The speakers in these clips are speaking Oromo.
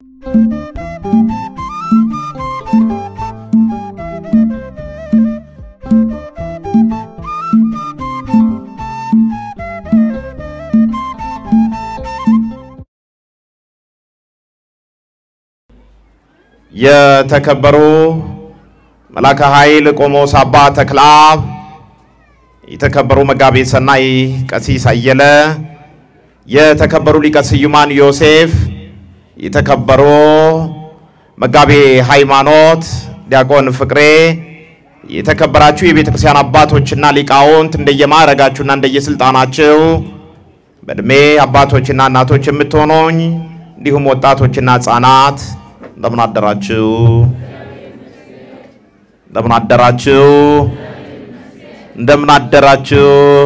የተከበሩ መላከ ኃይል ቆሞስ አባ ተክለአብ፣ የተከበሩ መጋቤ ሰናይ ቀሲስ አየለ፣ የተከበሩ ሊቀ ስዩማን ዮሴፍ፣ የተከበሩ መጋቤ ሃይማኖት ዲያቆን ፍቅሬ፣ የተከበራችሁ የቤተክርስቲያን አባቶችና ሊቃውንት እንደየማዕረጋችሁና እንደየስልጣናችሁ በእድሜ አባቶችና እናቶች የምትሆኑኝ እንዲሁም ወጣቶችና ህፃናት እንደምን አደራችሁ? እንደምን አደራችሁ? እንደምን አደራችሁ?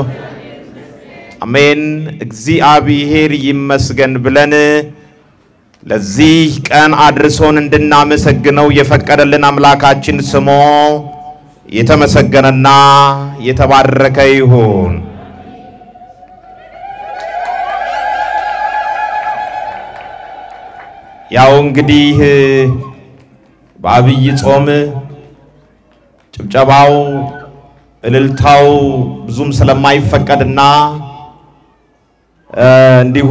አሜን። እግዚአብሔር ይመስገን ብለን ለዚህ ቀን አድርሶን እንድናመሰግነው የፈቀደልን አምላካችን ስሙ የተመሰገነና የተባረከ ይሁን። ያው እንግዲህ በአብይ ጾም ጭብጨባው እልልታው ብዙም ስለማይፈቀድና እንዲሁ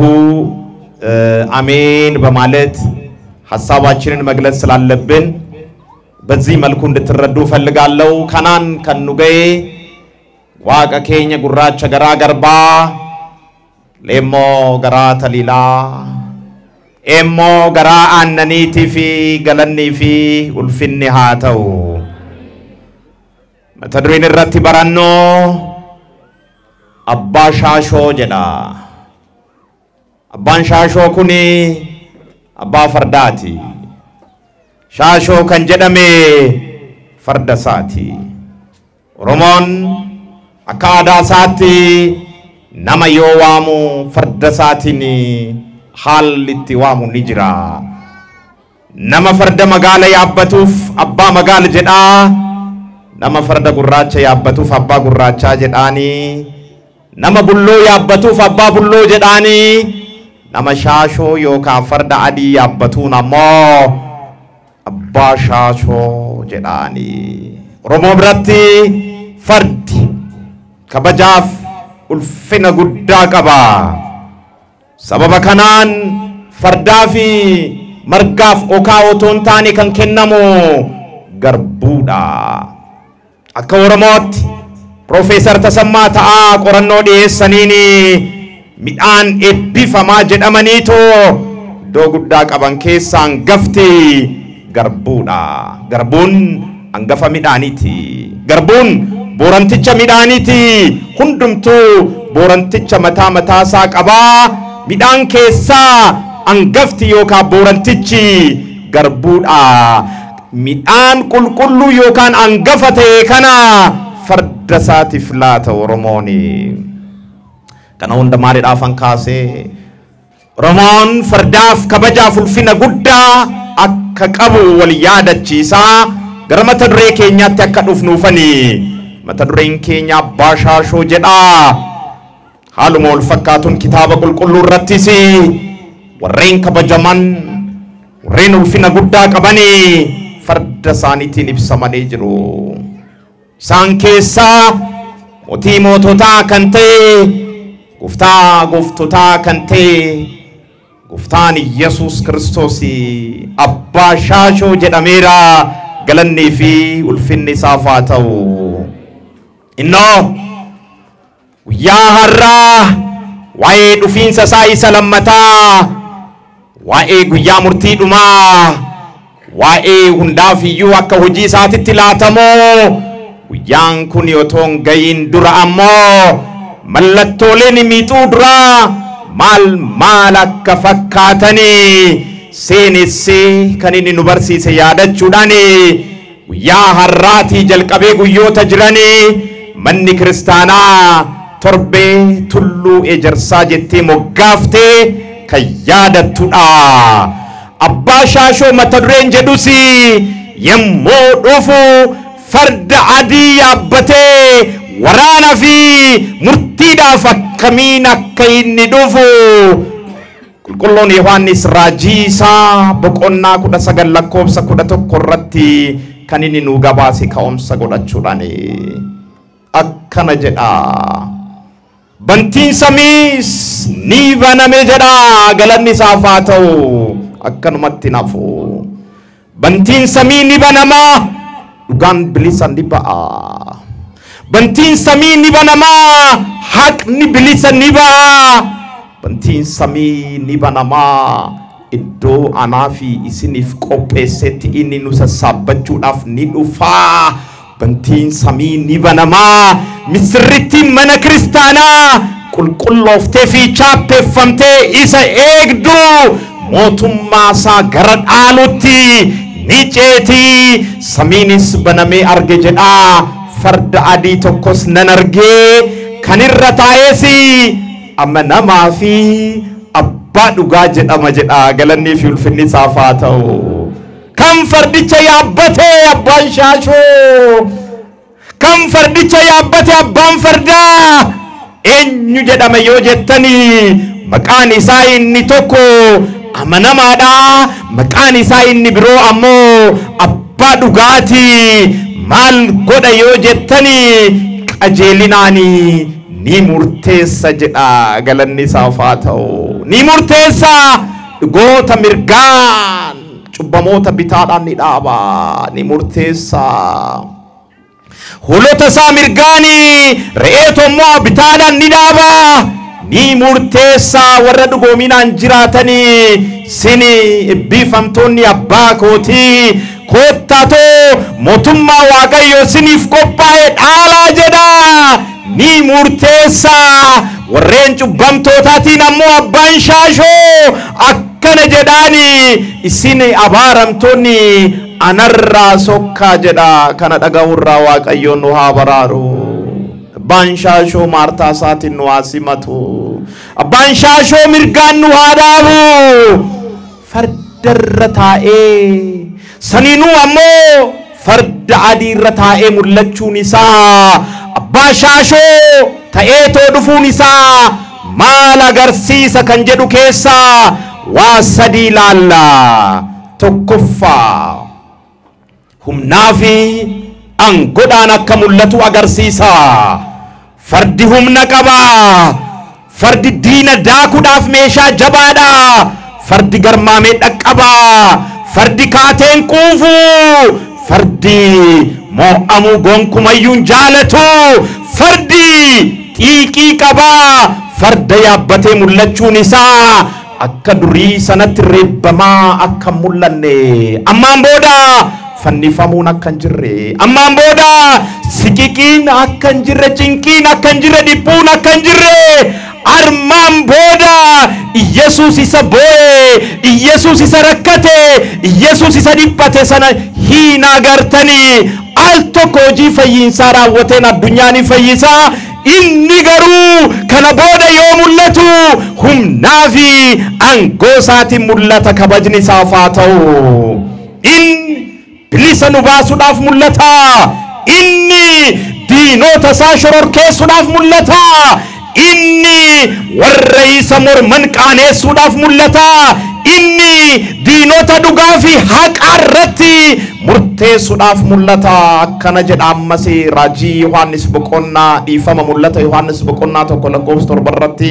አሜን በማለት ሐሳባችንን መግለጽ ስላለብን በዚህ መልኩ እንድትረዱ ፈልጋለሁ። ከናን ከኑገይ ዋቀ ኬኛ ጉራቻ ገራ ገርባ ሌሞ ገራ ተሊላ ኤሞ ገራ አነኒቲ ፊ ገለኒ ፊ ኡልፊኒ ሃተው መተድሪን ረቲ በራኖ አባ ሻሾ ጀዳ አባን ሻሾ ኩኒ አባ ፈርዳቲ ሻሾ ከንጀደሜ ፈርደሳቲ ኦሮሞን አካዳሳቲ ነመዮዋሙ ፈርደሳቲኒ हालिtti वामु निजरा nama farda magala yaabbatuuf abbaa magala jedha nama farda gurraacha yaabbatuuf abbaa gurraacha jedhaani nama bulloo yaabbatuuf abbaa bulloo jedhaani nama shaashoo yookaan farda adii yaabbatuun ammoo abbaa shaashoo jedhaani. Oromoo biratti fardi kabajaaf ulfina guddaa qaba. sababa kanaan fardaa fi margaaf okaa otoon taane kan kennamu garbuudha. akka Oromootti Profeesar Tasammaa Ta'aa qorannoo dhiyeessaniini midhaan eebbifamaa jedhamaniitu iddoo guddaa qaban keessaa hangafti garbuudha. Garbuun hangafa midhaaniiti. Garbuun booranticha midhaaniiti. hundumtuu booranticha mataa mataasaa qabaa. midhaan keessaa hangafti yookaan boorantichi garbuudha. midhaan qulqulluu yookaan hangafa ta'e kana farda isaatiif laata Oromooni. kana hunda maaliidhaaf hankaasee Oromoon fardaaf kabajaaf ulfina guddaa akka qabu wal yaadachiisaa gara mata duree keenyaatti akka dhufnuufani. mata dureen keenya abbaa shaashoo jedha. haaluma wal fakkaatuun kitaaba qulqulluu irrattis warreen kabajaman warreen ulfina guddaa qabanii farda isaaniitiin ibsamanii jiru. isaan keessaa mootii moototaa kan ta'e gooftaa gooftotaa kan ta'e gooftaan Yesuus Kiristoos abbaa shaashoo jedhameera. galannii fi ulfinni isaaf haa ta'u. innoo guyyaa har'aa waa'ee dhufiinsa isaa isa lammataa, waa'ee guyyaa murtii dhumaa, waa'ee hundaaf iyyuu akka hojii isaatitti laatamoo guyyaan kun yotoon gayin dura ammoo mallattooleen miixuu dura maal akka fakkaatanii seenessee kan inni nu barsiise yaadachuudhaan guyyaa har'aatii jalqabee guyyoota jiranii manni kiristaanaa torbee tulluu ejersaa jettee moggaaftee kan yaadattudha. abbaa shaashoo mata dureen jedhus yemmuu dhufu farda adii yaabbatee waraana fi murtiidhaaf akkamiin akka inni dhufu qulqulluun Yohaannis raajii isaa boqonnaa 19 lakkoofsa 11 irratti kan inni nu gabaase ka'umsa godhachuudhaan akkana jedha. Bantiin samiis ni baname jedha, galanni isaaf haa ta'u. Akkanumatti nafu bantiin samii ni banama, dhugaan bilisa ni ba'a. Bantiin samii ni banama, haqni bilisa ni ba'a. Bantiin samii ni banama, iddoo anaa fi isiniif qopheessetti inni nu sassaabbachuudhaaf ni dhufa. Bantiin samii ni banama, misirritti mana kiristaanaa qulqullooftee fi chaappeffamtee isa eegdu mootummaa isaa gara dhaalutti ni ceeti. Samiinis banamee arge jedha. Farda adii tokkos nan argee, kan irra taa'es amanamaa fi abbaa dhugaa jedhama jedha. Galannii fi ulfinni isaaf haa ta'u. Kan fardicha yaabbate abbaan shaashoo, kan fardicha yaabbate abbaan fardaa eenyu jedhama yoo jettanii, maqaan isaa inni tokko amanamaadha, maqaan isaa inni biroo ammoo abbaa dhugaati. Maal godha yoo jettanii, qajeelinaani ni murteessa jedha. Galanni isaaf haa ta'u. Ni murteessa, dhugoota mirgaan cubbamoota bitaadhaan ni dhaaba. Ni murteessa, hoolota isaa mirgaani re'eetu immoo bitaadhaan ni dhaaba. Ni murteessa, warra dhugoominaan jiraatanii sini eebbifamtoonni abbaa kootii koottaatoo mootummaa waaqayyoo siniif qophaa'e dhaalaa jedha. Ni murteessa, warreen cubbamtootaatiin ammoo abbaan shaashoo akkana jedhaani, isin abaaramtoonni anarraa sokkaa jedha. Kana dhaga'uurraa waaqayyoon nu haa baraaru. Abbaan shaashoo maartaa isaatiin nu haa simatu. Abbaan shaashoo mirgaan nu haa dhaabu. Fardarra taa'ee saniinuu ammoo farda adiirra taa'ee mul'achuun isaa, abbaa shaashoo ta'ee too dhufuun isaa maal agarsiisa kan jedhu keessa waa sadii ilaalla. Tokkoffaa, humnaa fi aangoodhaan akka mul'atu agarsiisa. Fardi humna qaba. Fardi diina daakuudhaaf meeshaa jabaadha. Fardi garmaamee dhaqqaba. Fardi kaateen quufu. Fardi mo'amuu gonkumayyuun jaalatu. Fardi xiiqii qaba. Farda yaabbatee mul'achuun isaa akka durii sanatti reebbamaa akka mul'anne, ammaan booda fannifamuun akka hin jirre, ammaan booda siqiqiin akka hin jirre, cinqiin akka hin jirre, dhiphuun akka hin jirre, armaan booda Iyesuus isa boo'e, Iyesuus isa rakkate, Iyesuus isa dhiphate sana hin agartanii. Al tokko hojii fayyinsaa raawwateen addunyaa ni fayyisa. Inni garuu kana booda yoo mul'atu humnaa fi aangoo isaatiin mul'ata. Kabajni isaaf haa ta'u. Inni bilisa nu baasuudhaaf mul'ata. Inni diinota isaa shororkeessuudhaaf mul'ata. Inni warra isa morman qaaneessuudhaaf mul'ata. Inni diinota dhugaa fi haqa irratti murteessuudhaaf mul'ata. Akkana jedha ammas raajii Yohaannis boqonnaa dhiifama mul'ata Yohaannis boqonnaa 1:7 irratti,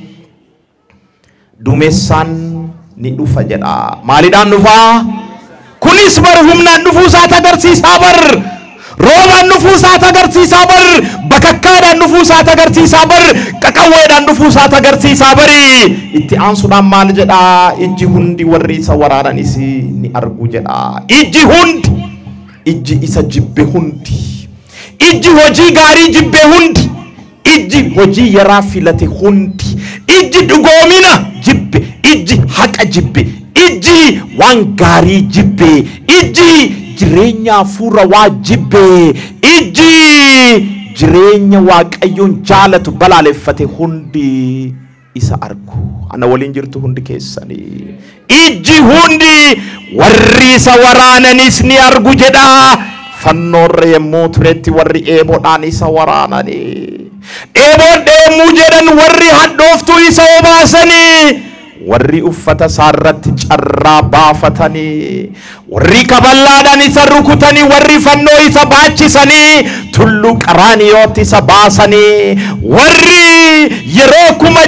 duumessaan ni dhufa jedha. Maaliidhaan dhufa? Kunis bar humnaan dhufuu isaati agarsiisaa. Bar roobaan dhufuu isaati agarsiisaa. Bar bakakkaadhaan dhufuu isaati agarsiisaa. Bar qaqawweedhaan dhufuu isaati agarsiisaa. Bari itti aansuudhaan maal jedha? Iji hundi warri isa waraananis ni argu jedha. Iji hundi, iji isa jibbe hundi, iji hojii gaarii jibbe hundi, iji hojii yaraa filate hundi, iji dhugoomina jibbe, iji haqa jibbe, iji waan gaarii jibbe, iji jireenya hafuura waa jibbe, iji jireenya waaqayyoon jaalatu balaaleffate hundi isa argu. Ana waliin jirtu hundi keessanii. Iji hundi warri isa waraananis ni argu jedha. Fannoorra yemmuu turetti warri eeboodhaan isa waraananii, eeboon deemuu jedhan warri hadhooftuu isa obaasanii, warri uffata saarratti carraa baafatanii warri kaballaadhaan isa rukutanii warri fannoo isa baachisanii tulluu qaraaniyootti isa baasanii warri yeroo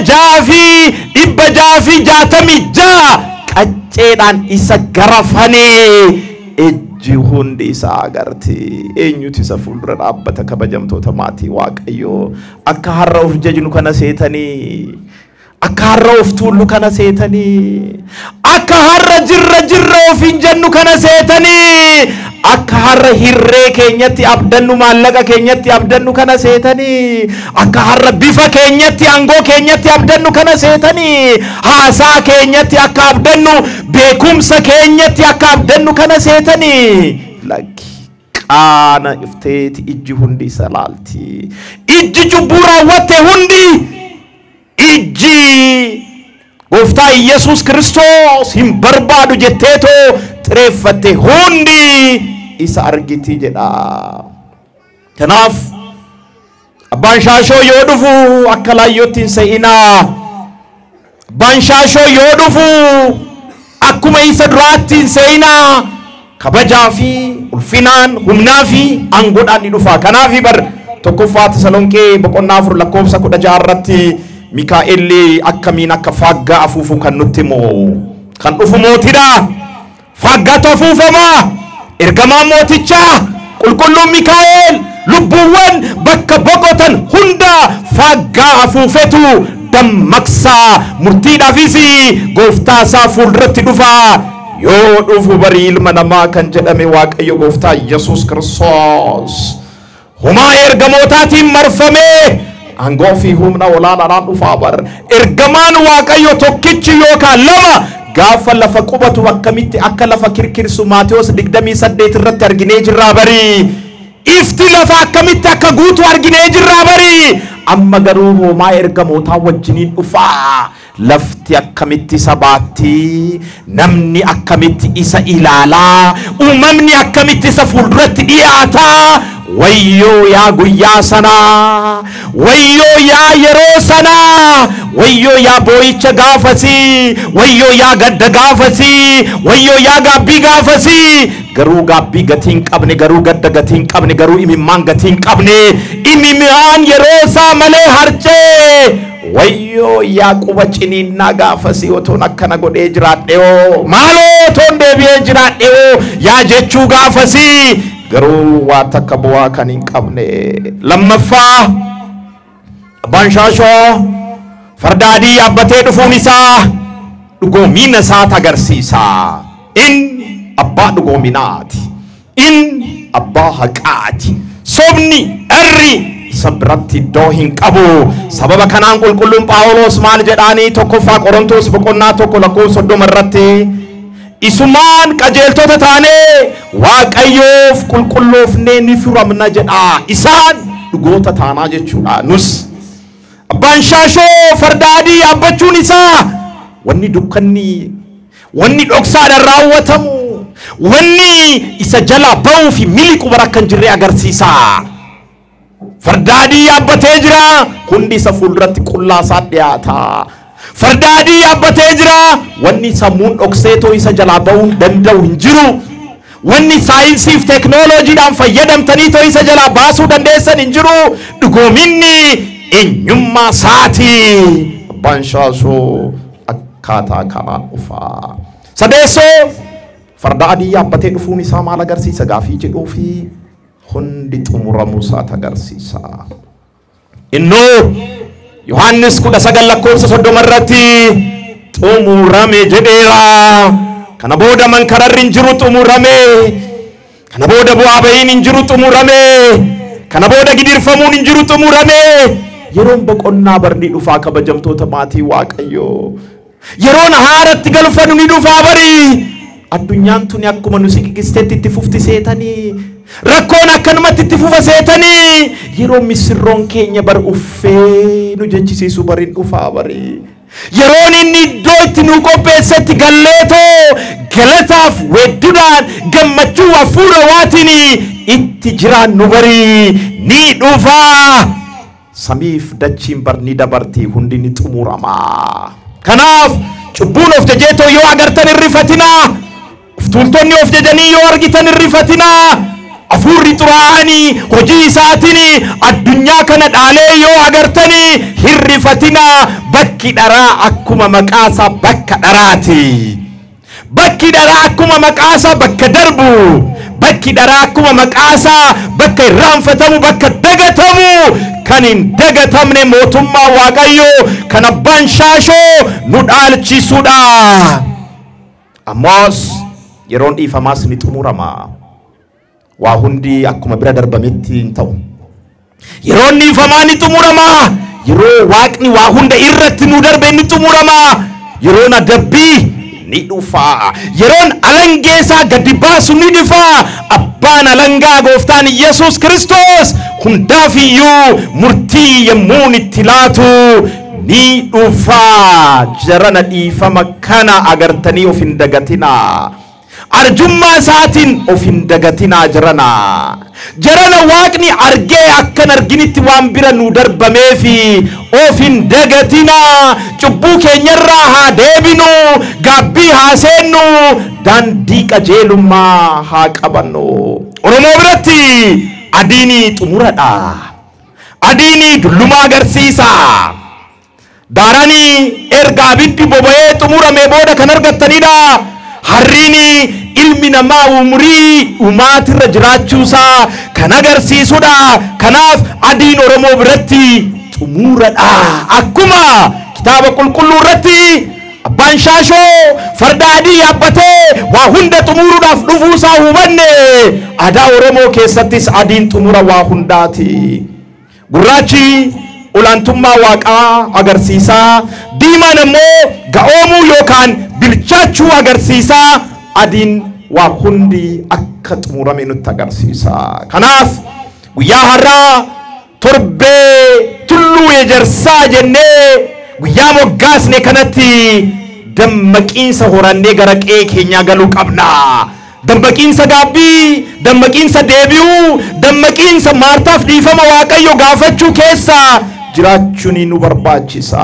666 qacceedhaan isa garafanii ejji hundi isa agarti. Eenyutu isa fuuldura dhaabbata kabajamtoota maatii Waaqayyoo akka har'a of jajnu kana seetanii akka har'a of tuullu kana seetanii akka har'a jirra of hin jennu kana seetanii akka har'a hirree keenyatti abdannu maallaqa keenyatti abdannu kana seetanii akka har'a bifa keenyatti aangoo keenyatti abdannu kana seetanii haasaa keenyatti akka abdannu beekumsa keenyatti akka abdannu kana seetanii lakki qaana ifteeti ijji hundi salaalti ijji cubbuu raawwatte hundi ijji Gooftaa Yesuus Kiristoos hin barbaadu jetteeto xireeffatte hundi isa argiti jedha. Kanaaf abbaan shaashoo yoo dhufu akka laayyootti hin se'inaa. Abbaan shaashoo yoo dhufu akkuma isa duraatti hin se'inaa. Kabajaa fi ulfinaan humnaa fi aangoodhaan ni dhufa. Kanaaf bar tokkoffaa Tasalonqee boqonnaa 4 lakkoofsa 16 irratti Mikaa'el akkamiin akka faaggaa afuufu kan nutti moo kan dhufu mootidha. Faaggaatu afuufama. Ergamaan mootichaa qulqulluun Mikaa'el lubbuuwwan bakka boqotan hunda faaggaa afuufetu dammaqsaa murtiidhaafis gooftaa isaa fuulduratti dhufa. Yoo dhufu barii ilma namaa kan jedhame Waaqayyo gooftaa Yesuus Kiristoos humaa ergamootaatiin marfamee angoo fi humna olaanaadhaan dhufaa bar. Ergamaan Waaqayyo tokkichi yookaan lama gaafa lafa qubatu akkamitti akka lafa kirkirsu Maatewos 28 irratti arginee jirraa bari. Ifti lafa akkamitti akka guutu arginee jirraa bari. Amma garuu homaa ergamootaa wajjiniin dhufaa. Lafti akkamitti sabaatti, namni akkamitti isa ilaalaa, uumamni akkamitti isa fuulduratti dhiyaataa. Wayyoo yaa guyyaa sanaa, wayyoo yaa yeroo sanaa, wayyoo yaa boo'icha gaafasii, wayyoo yaa gadda gaafasii, wayyoo yaa gaabbii gaafasii. Garuu gaabbii gatiin qabne, garuu gadda gatiin qabne, garuu imimmaan gatiin qabne, imimmaan yeroo isaa malee harcee. Wayyoo yaa quba ciniinnaa gaafasii otoon akkana godhee jiraadhee maaloo otoon deebi'ee jiraadhee yaa jechuu gaafasii. Garuu waa takka bu'aa kan hin qabne. Lammaffaa abbaan shaashoo farda adii yaabbatee dhufuun isaa dhugoomina isaa agarsiisa. Inni abbaa dhugoominaati. Inni abbaa haqaati. Sobni irri sabratti iddoo hin qabu. Sababa kanaan qulqulluun Phaawulos maal jedhaanii tokkoffaa Qorontos boqonnaa 1 lakkoofsa 30 irratti isumaan qajeeltota taanee Waaqayyoof qulqulloofnee ni furamna jedha. Isaan dhugoota taanaa jechuudha. Nus abbaan shaashoo farda adii yaabbachuun isaa wanni dukkanni wanni dhoksaadhaan raawwatamu wanni isa jala ba'uu fi miliqu barakka hin jirre agarsiisa. Farda adii yaabbatee jira hundi isa fuulduratti qullaasaa dhiyaata. Farda adii yaabbatee jira wanni sammuun dhokseetoo isa jalaa ba'uu danda'u hin jiru. Wanni saayinsii fi teeknooloojiidhaan fayyadamtanii too isa jalaa baasuu dandeessan hin jiru. Dhugoominni eenyummaa isaati. Abbaan shaashoo akkaataa kanaan dhufa. Sadeessoo farda adii yaabbatee dhufuun isaa maal agarsiisa gaafii jedhuu fi hundi xumuramuu isaa agarsiisa. Innoo Yohaannis 19 lakkoofsa 30 irratti xumurame jedheera. Kana booda mankararri hin jiru xumurame. Kana booda bu'aa bahiin hin jiru xumurame. Kana booda gidirfamuun hin jiru xumurame. Yeroon boqonnaa barni dhufaa kabajamtoota maatii Waaqayyoo. Yeroon haaratti galfanu ni dhufaa bari. Addunyaan tuni akkuma nu siqiqisteetti itti fufti seetanii. Rakkoon akkanumatti itti fufa seetanii. Yeroo misirroon keenya bar uffee nu jechisiisu bariin dhufaa bari. Yeroon inni iddoo itti nu qopheessetti galleetoo galataaf wedduudhaan gammachuu hafuura waatiin itti jiraan nu bari ni dhufaa. Samiif dachiin bar ni dabartii hundi ni xumurama. Kanaaf cubbuun of jajeetoo yoo agartan irrifatinaa uftuultonni of jajanii yoo argitan irrifatinaa afuurri xuraa'anii hojii isaatiin addunyaa kana dhaalee yoo agartanii hirrifatinaa bakki dharaa akkuma maqaasaa bakka dharaati bakki dharaa akkuma maqaasaa bakka darbu bakki dharaa akkuma maqaasaa bakka irraanfatamu bakka dagatamu kan hin dagatamne mootummaa waaqayyoo kan abbaan shaashoo nu dhaalchisuudha. Ammoos yeroon dhiifamaas ni xumurama. Waa hundi akkuma bira darbametti hin ta'u. Yeroon dhiifamaa ni xumurama. Yeroo waaqni waa hunda irratti nu darbe ni xumurama. Yeroon adabbii ni dhufa. Yeroon alangeesaa gadi baasu ni dhufa. Abbaan alangaa gooftaan Yesuus Kiristoos hundaafiyyuu murtii yemmuu itti laatu ni dhufa. Jarana dhiifama kana agartanii of hin dagatinaa. Arjummaa isaatiin of hin dagatinaa jarana waaqni argee akkan arginitti waan bira nu darbameefi of hin dagatinaa. Cubbuu keenyarraa haa deebinu, gaabbii haa seennu, daandii qajeelummaa haa qabannu. Oromoo biratti adiini xumuradha. Adiini dulluma agarsiisa. Daarani erga abiddi boba'ee xumurame booda kan argattanidha. Harrini ilmi namaa umurii umaatirra jiraachuusaa kan agarsiisudha. Kanaaf adiin Oromoo biratti xumuradha. Akkuma kitaaba qulqulluu irratti abbaan shaashoo farda adii yaabbatee waa hunda xumuruudhaaf dhufuusaa hubanne, aadaa Oromoo keessattis adiin xumura waa hundaati. Gurraachi olaantummaa waaqaa agarsiisaa, diimaan immoo ga'oomuu yookaan bilchaachuu agarsiisaa, adiin waa hundi akka xumurame nutti agarsiisa. Kanaaf guyyaa har'aa torbee tulluu ejersaa jennee guyyaa moggaasne kanatti dammaqiinsa horannee gara qe'ee keenyaa galuu qabna. Dammaqiinsa gaabbii, dammaqiinsa deebi'uu, dammaqiinsa maartaaf dhiifama waaqayyo gaafachuu keessa jiraachuun nu barbaachisa.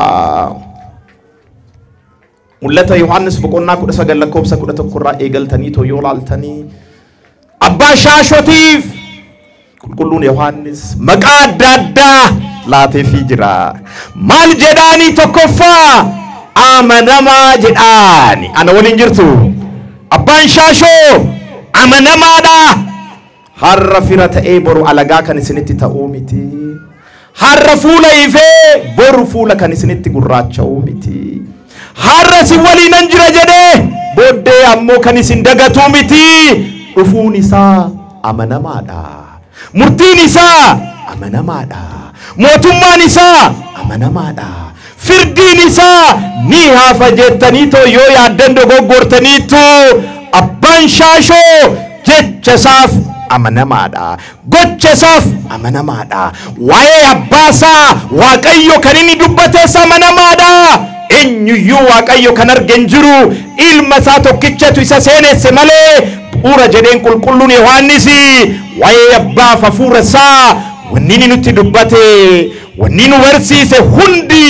Mul'ata Yohaannis boqonnaa 19 lakkoofsa 11 irraa eegaltanii too yoo laaltanii abbaa shaashootiif qulqulluun Yohaannis maqaa adda addaa laateefii jira. Maal jedhaanii? tokkoffaa amanamaa jedhaani. Ana waliin jirtu? Abbaan shaashoo amanamaadha. Har'a fira ta'ee boru alagaa kan isinitti ta'uu miti. Har'a fuula ifee boru fuula kan isinitti gurraacha'uu miti. Har'a si waliinan jira jedhee booddee ammoo kan isin dagatuu miti. Dhufuun isaa amanamaadha. Murtiin isaa amanamaadha. Mootummaan isaa amanamaadha. Firdiin isaa ni hafa jettanii too yoo yaaddan dogoggortaniitu abbaan shaashoo jecha isaaf amanamaadha. Gocha isaaf amanamaadha. Waa'ee abbaasaa waaqayyo kan inni dubbates amanamaadha. Eenyuyyuu waaqayyo kan argen jiru ilma isaa tokkichatu isa seenesse malee bu'uura jedheen qulqulluun Yohaannis waa'ee abbaaf hafuura isaa wanni inni nutti dubbate, wanni nu barsiise hundi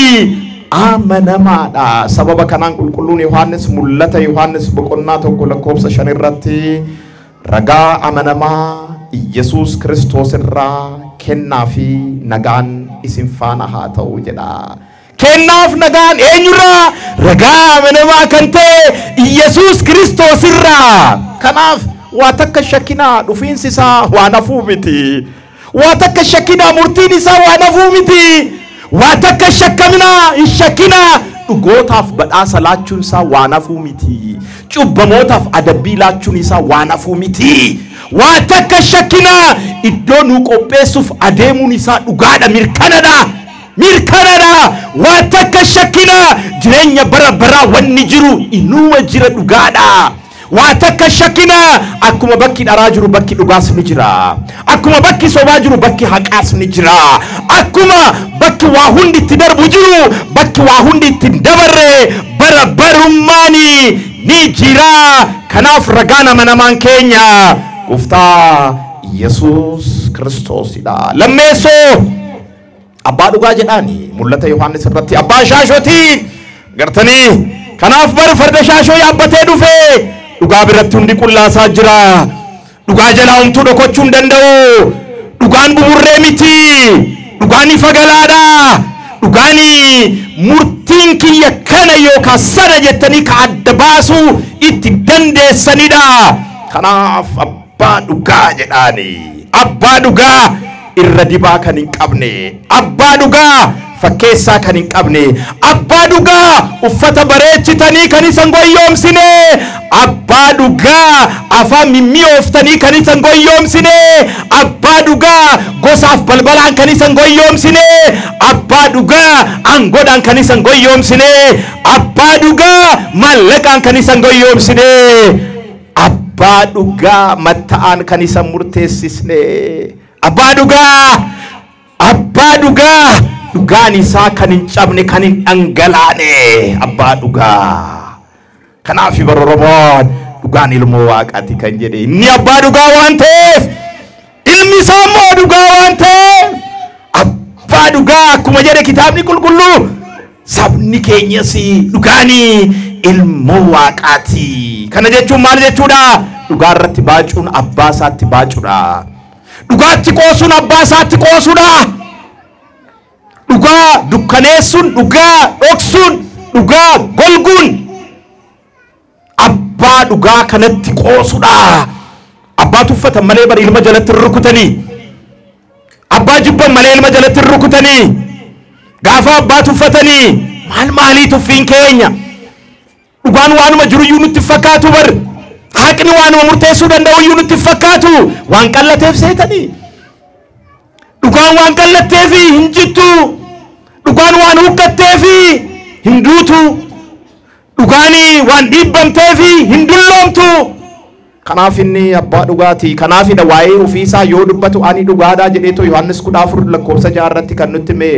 amanamaadha. Sababa kanaan qulqulluun Yohaannis mul'ata Yohaannis boqonnaa 1 lakkoofsa 5 irratti ragaa amanamaa Yesuus Kiristoos irraa kennaa fi nagaan isin faana haa ta'u jedha. Kennaaf nagaan eenyurraa? Ragaa amanamaa kan ta'e Yesuus Kiristoos irraa. Kanaaf waa takka shakkinaa dhufiinsi isaa waan hafuu miti. Waa takka shakkinaa murtiin isaa waan hafuu miti. Waa takka shakkaminaa hin shakkinaa dhugootaaf badhaasa laachuun isaa waan hafuu miti. Cubbamootaaf adabbii laachuun isaa waan hafuu miti. Waa takka shakkinaa iddoo nu qopheessuuf adeemuun isaa dhugaadha, mirkanadha. Mirkanadha. Waa takka shakkinaa jireenya bara baraa wanni jiru inuma jira, dhugaadha. Waa takka shakkinaa akkuma bakki dharaa jiru bakki dhugaas ni jira. Akkuma bakki sobaa jiru bakki haqaas ni jira. Akkuma bakki waa hundi itti darbu jiru bakki waa hundi itti dabarre bara barummaani ni jira. Kanaaf ragaan amanamaan keenya Gooftaa Yesuus Kiristoosidha. Lammeessoo abbaa dhugaa jedhaani mul'ata Yohaannis irratti abbaa shaashootiin gartanii Kanaaf bar farda shaashoo yaabbatee dhufe dhugaa biratti hundi qullaasaa jira. Dhugaa jalaa homtuu dhokochuu hin danda'u. Dhugaan buburree miti. Dhugaan ifa galaadha. Dhugaan murtiin kiyya kana yookaan sana jettanii ka adda baasuu itti dandeessanidha. Kanaaf abbaa dhugaa jedhaani. Abbaa dhugaa irra dibaa kan hin qabne. Abbaa dhugaa fakkeessaa kan hin qabne. Abbaa dhugaa uffata bareechitanii kan isan goyyoomsine. Abbaa dhugaa afaan mimmiyooftanii kan isan goyyoomsine. Abbaa dhugaa gosaaf balbalaan kan isan goyyoomsine. Abbaa dhugaa aangoodhaan kan isan goyyoomsine. Abbaa dhugaa maallaqaan kan isan goyyoomsine. Abbaa dhugaa matta'aan kan isan murteessisne. Abbaa dhugaa dhugaan isaa kan hin cabne kan hin dhangalaane. Abbaa dhugaa. Kanaaf Oromoon dhugaan ilmoo waaqaati kan jedhe inni abbaa dhugaa waan ta'eef ilmi isaa immoo dhugaa waan ta'eef abbaa dhugaa akkuma jedhe kitaabni qulqulluu sabni keenyas dhugaanii ilmoo waaqaati. Kana jechuun maal jechuudha? Dhugaa irratti baacuun abbaa isaatti baacuudha. Dhugaatti qoosuun abbaa isaatti qoosuudha. Dhugaa dukkaneessuun, dhugaa dhoksuun, dhugaa golguun abbaa dhugaa kanatti qoosuudha. Abbaa tuffatan malee bari ilma jalatti rukutanii. Abbaa jibban malee ilma jalatti rukutanii. Gaafa abbaa tuffatanii maalii tuffiin keenya? Dhugaan waanuma jiruyyuu nutti fakkaatu bar. Haqni waanuma murteessuu danda'uyyuu nutti fakkaatu. Waan qallateef seetanii. Dhugaan waan qallatteef hin jittu. Dhugaan waan huqqatteef hin duutu. Dhugaanii waan dhiibbamteef hin dulloomtu. Kanaaf inni abbaa dhugaati. Kanaafidha waa'ee ofiisaa yoo dubbatu ani dhugaadhaa jedheetu Yohaannis 14:6 irratti kan nutti hime.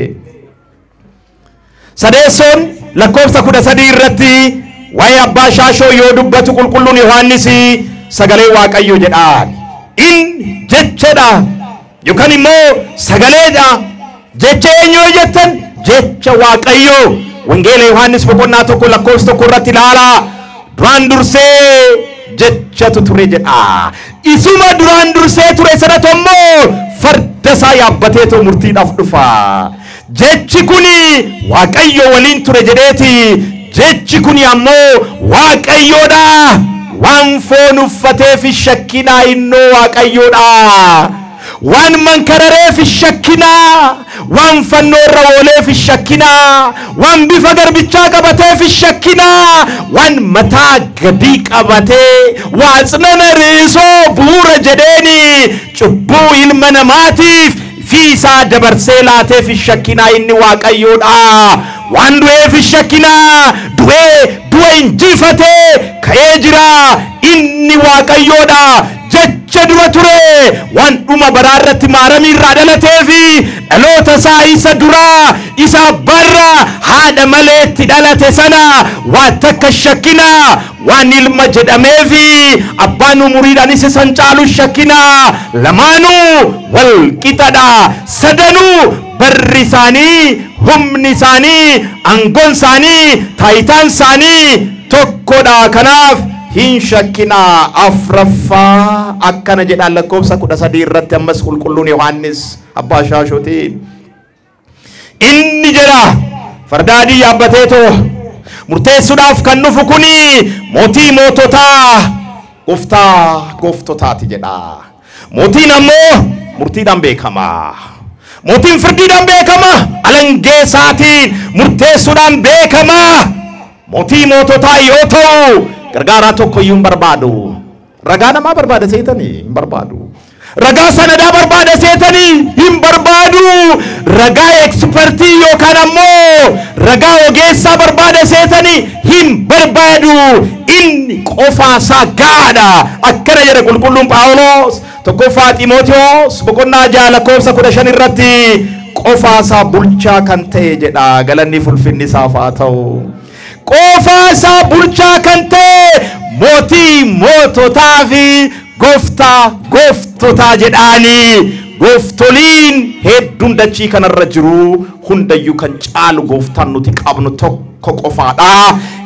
Sadeessoon lakkoofsa 13 irratti waa'ee abbaa shaashoo yoo dubbatu qulqulluun Yohaannis sagalee Waaqayyoo jedhaan. In jechadha yookaan immoo sagaleedha. Jecha eenyuu jettan? Jecha Waaqayyoo. Wangeela Yohaannis boqonnaa 1 lakkoofsa 1 irratti ilaala. Duraan dursee jechatu ture jedha. Isuma duraan dursee ture sanatu immoo farda isaa yaabbateetoo murtiidhaaf dhufa. Jechi kuni Waaqayyoo waliin ture jedheeti. Jechi kuni ammoo Waaqayyoodha. Waan foon uffateef shakkinaa innoo Waaqayyoodha. Waan mankarareef shakkinaa. Waan fannoo irra ooleef shakkinaa. Waan bifa garbichaa qabateef shakkinaa. Waan mataa gadi qabatee waatsnana riisoo bu'uura jedheeni cubbuu ilma namaatiif fiisaa dabarsee laateef shakkinaa inni Waaqayyoodha. Waan du'eef shakkinaa. Du'e injifatee ka'ee jira inni Waaqayyoodha. Jecha dura ture waan dhuma baraarratti maaramii irraa dhalateefi dhaloota isaa isa dura isa barra haadha maleetti dhalate sana waan takka shakkinaa. Waan ilma jedhameefi abbaan umuriidhaan isa san caalu shakkinaa. Lamaanuu wal qixadha. Sadanuu barri isaanii, humni isaanii, aangoon isaanii, taayitaan isaanii tokkodha. Kanaaf hin shakkinaa. Afraffaa akkana jedhaan lakkoofsa 13 irratti ammas qulqulluun Yohaannis abbaa shaashootiin inni jedha fardaadii yaabbateetoo murteessuudhaaf kan dhufu kuni mootii moototaa gooftaa gooftotaati jedha. Mootiin ammoo murtiidhaan beekama. Mootiin firdiidhaan beekama. Alangeessaatiin murteessuudhaan beekama. Mootii moototaa yoo ta'u gargaaraa tokko iyyuu hin barbaadu. Ragaa namaa barbaada seetanii hin barbaadu. Ragaa sanadaa barbaada seetanii hin barbaadu. Ragaa ekspertii yookaan ammoo ragaa ogeessaa barbaada seetanii hin barbaadu. Inni qofaasaa gaadha. Akkana jedha qulqulluun Phaawulos tokkoffaa Xiimotewos boqonnaa 6 lakkoofsa 15 irratti qofaasaa bulchaa kan ta'e jedha. Galanni ulfinni isaaf haa ta'u. Qofaasaa bulchaa kan ta'e mootii moototaa fi gooftaa gooftotaa jedhaani. Gooftoliin hedduun dachii kanarra jiru hundayyuu kan caalu gooftaan nuti qabnu tokko qofaadha.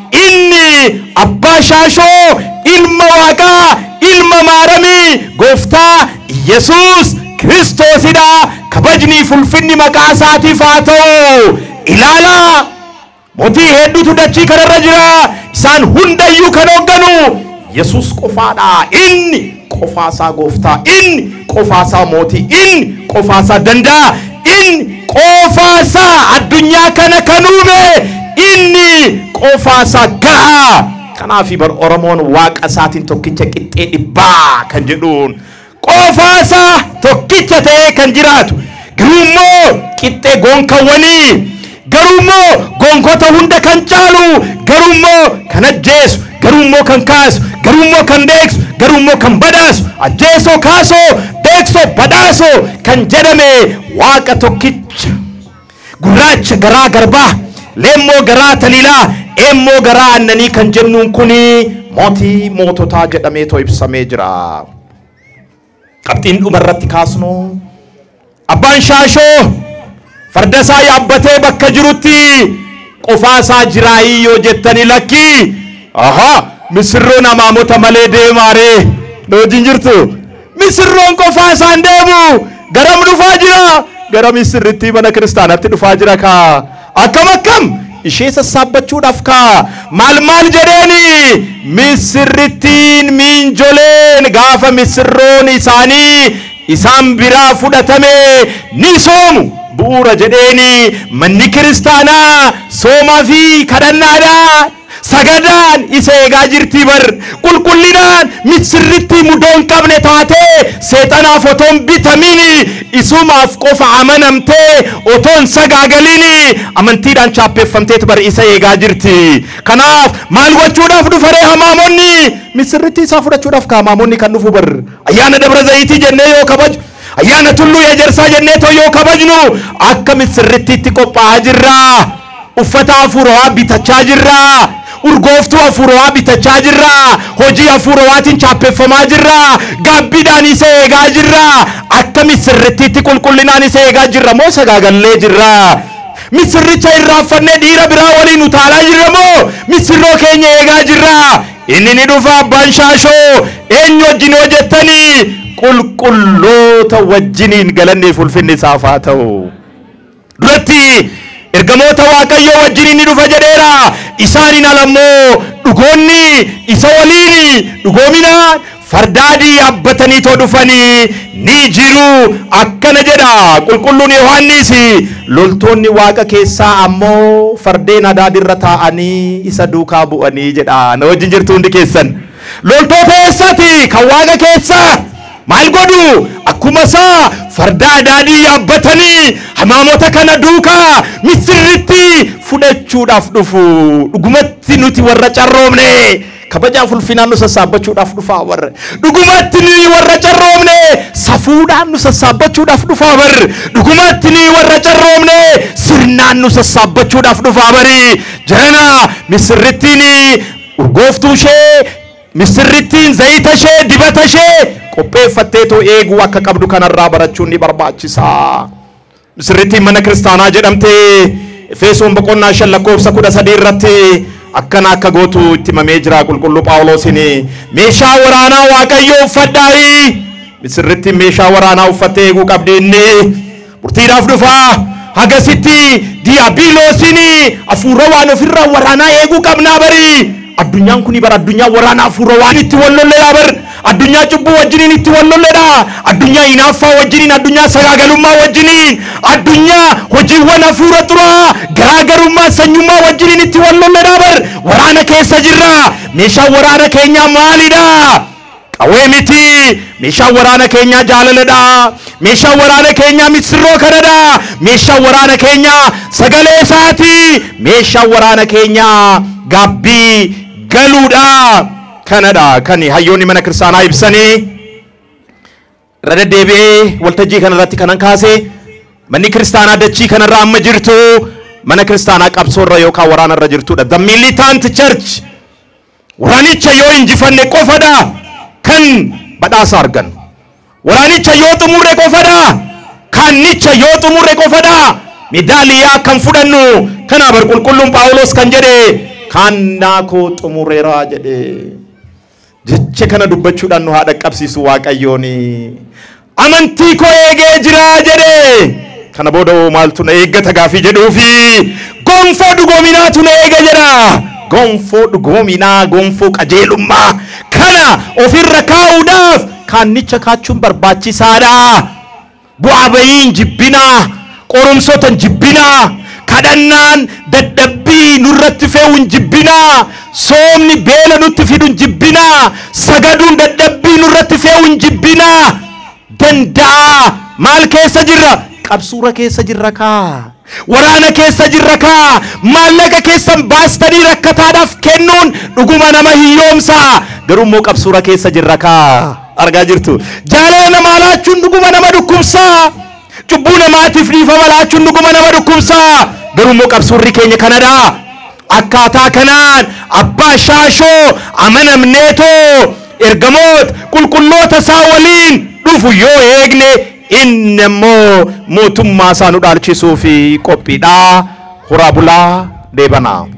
inni abbaa shaashoo ilma waaqaa ilma maaramii gooftaa Yesuus Kiristoosidha. kabajni fulfinni maqaa isaatiif haa ta'u. ilaalaa mootii hedduutu dachii kanarra jira. isaan hundayyuu kan hoogganu Yesuus qofaadha. inni qofaasaa gooftaa, inni qofaasaa mootii, inni qofaasaa danda'a, inni qofaasaa addunyaa kana kan uume, inni qofaasaa ga'a. kanaaf bar Oromoon waaqa isaatiin tokkicha qixxee dhibbaa kan jedhuun qofaasaa tokkicha ta'ee kan jiraatu. garuummoo qixxee goonkawwanii, garuummoo goonkota hunda kan caalu, garuummoo kan ajjeesu, garuummoo kan kaasu, garuummoo kan beeksu, garuummoo kan badaasu, ajjeesoo kaasoo beeksoo badhaasoo kan jedhame waaqa tokkicha. gurraacha garaa garbaa, leemmoo garaa taliilaa, eemmoo garaa annanii kan jennuun kuni mootii moototaa jedhamee too ibsamee jira. qabxiin dhumarratti kaasnu abbaan shaashoo farda isaa yaabbatee bakka jirutti qofaasaa jiraayii yoo jettani lakkii misirroon amaamota malee deemaaree hojiin jirtu. misirroon qofaasaa hin deemu. garam dhufaa jira? gara misirrittii mana kiristaanaatti dhufaa jira kaa. akkam ishee sassaabbachuudhaaf kaa. maal jedheeni misirrittiin miinjoleen gaafa misirroon isaanii isaan biraa fudhatame ni soomu bu'uura jedheeni. manni kiristaanaa soomaa fi kadhannaadhaan sagadaan isa eegaa jirti. bar qulqullinaan misirritti mudoon qabne taatee seexanaaf otoon bitamini isumaaf qofa amanamtee otoon sagaagalini amantiidhaan chaappeeffamteet bar isa eegaa jirti. kanaaf maal gochuudhaaf dhufaree hamaamonni? misirritti isaa fudhachuudhaaf ka hamaamonni kan dhufu bar ayyaana dabra zayitii jennee yoo kabaju, ayyaana tulluu ejersaa jennee too yoo kabajnu akka misirrittiitti qophaa'aa jirra. uffata hafuurawaa bitachaa jirra. urgooftuu hafuurawaa bitachaa jirra. hojii hafuurawaatiin chaappeeffamaa jirra. gaabbiidhaan isa eegaa jirra. akka misirrittiitti qulqullinaan isa eegaa jirra moo sagaagallee jirra? misirricha irraanfannee dhiira biraa waliin utaalaa jirra moo misirroo keenya eegaa jirra? inni ni dhufa abbaan shaashoo. eenyu wajjin yoo jettanii qulqulloota wajjiniin galanni fulfinni isaaf haa ta'u. duratti ergamoota waaqayyoo wajjin ni dhufa jedheera. isaaniin alammoo dhugoonni isa waliin dhugoominaan fardaadii yaabbatanii too dhufanii ni jiru. akkana jedha qulqulluun Yohaannis. loltoonni waaqa keessaa ammoo fardeen adaadirra taa'anii isa duukaa bu'anii jedha. na wajjin jirtu hundi keessan. loltoota eessaati? kan waaqa keessaa. maal godhu? akkuma isaa farda adaadii yaabbatanii hamaamota kana duukaa misirritti fudhachuudhaaf dhufu. dhugumatti nuti warra carroomne kabajaan fulfinaan nu sassaabbachuudhaaf dhufaa warra. dhugumatti ni warra carroomne safuudhaan nu sassaabbachuudhaaf dhufaa warra. dhugumatti ni warra carroomne sirnaan nu sassaabbachuudhaaf dhufaa bari. jarana misirrittiin urgooftuu ishee, misirrittiin zayita ishee, dibata ishee qopheeffattee too eeguu akka qabdu kanarraa barachuun ni barbaachisa. misirrittiin mana kiristaanaa jedhamtee Efesoon boqonnaa 5:13 irratti akkana akka gootu itti himamee jira qulqulluu Phaawulosin. meeshaa waraanaa waaqayyoo uffadhaayi. misirrittiin meeshaa waraanaa uffattee eeguu qabdi. inni murtiidhaaf dhufaa. hagasitti diiyaabiloosiin hafuura waan ofirraa waraanaa eeguu qabnaa bari. addunyaan kuni bar addunyaa waraanaa hafuura waan itti wallolleedha bar. addunyaa cubbuu wajjiniin itti wallolleedha. addunyaa hinaaffaa wajjiniin, addunyaa sagaagalummaa wajjiniin, addunyaa hojiiwwan hafuura xuraa garaagarummaa sanyummaa wajjiniin itti wallolleedha bar. waraana keessa jirra. meeshaan waraana keenyaa maalidha? qawwee miti. meeshaan waraana keenyaa jaalaladha. meeshaan waraana keenyaa misirroo kanadha. meeshaan waraana keenyaa sagalee isaati. meeshaan waraana keenyaa gaabbii galuudha. kanadha kan hayyoonni mana kiristaanaa ibsanii. irra deddeebi'ee waltajjii kanarratti kanan kaase manni kiristaanaa dachii kanarra amma jirtu mana kiristaanaa qabsoorra yookaan waraanarra jirtudha. the militant church waraanicha yoo injifanne qofadha kan badhaasa argan. waraanicha yoo xumurre qofadha kannicha yoo xumurre qofadha medaaliyaa kan fudhannu. kana bar qulqulluun Phaawulos kan jedhe kannaa koo xumureera jedhe jecha kana dubbachuudhaan nu haa dhaqqabsiisu Waaqayyooni amantii koo eegee jira jedhe kana booda maaltu na eeggata gaafii jedhuufi gonfoo dhugoominaatu na eega jedha gonfoo dhugoominaa gonfoo qajeelummaa kana ofirra kaa'uudhaaf kaannicha kaachuun barbaachisaadha bu'aa bayiin jibbinaa qorumsoota jibbinaa kadhannaan dadhabbii nurratti fe'uun jibbinaa soomni beela nutti fiduun jibbinaa sagaduun dadhabbii nurratti fe'uun jibbinaa danda'a maal keessa jirra qabsuura keessa jirra kaa waraana keessa jirra kaa maallaqa keessan baastanii rakkataadhaaf kennuun dhuguma nama hiyyoomsa garuu immoo qabsuura keessa jirra kaa argaa jirtu jaalala namaa laachuun dhuguma nama dhukkubsa cubbuu namaatiif dhiifama laachuun dhuguma nama dhukkubsa garuu immoo qabsuurri keenya kanadha akkaataa kanaan abbaa shaashoo amanamneetoo ergamoota qulqulloota isaa waliin dhufu yoo eegne inni immoo mootummaa isaa nu dhaalchisuu fi qophiidha horaa bulaa deebanaa